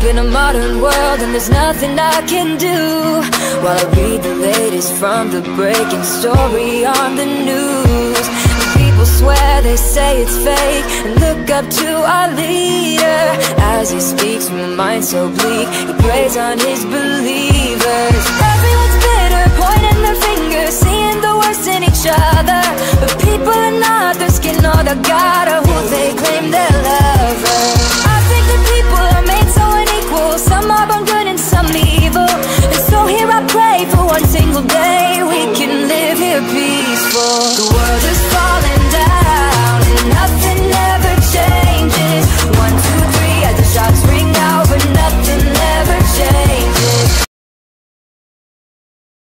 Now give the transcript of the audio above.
in a modern world and there's nothing I can do, while I read the latest from the breaking story on the news. People swear, they say it's fake, and look up to our leader as he speaks from a mind so bleak. He preys on his believers. Everyone's bitter, pointing their fingers, seeing the worst in each other, but people in others can know that God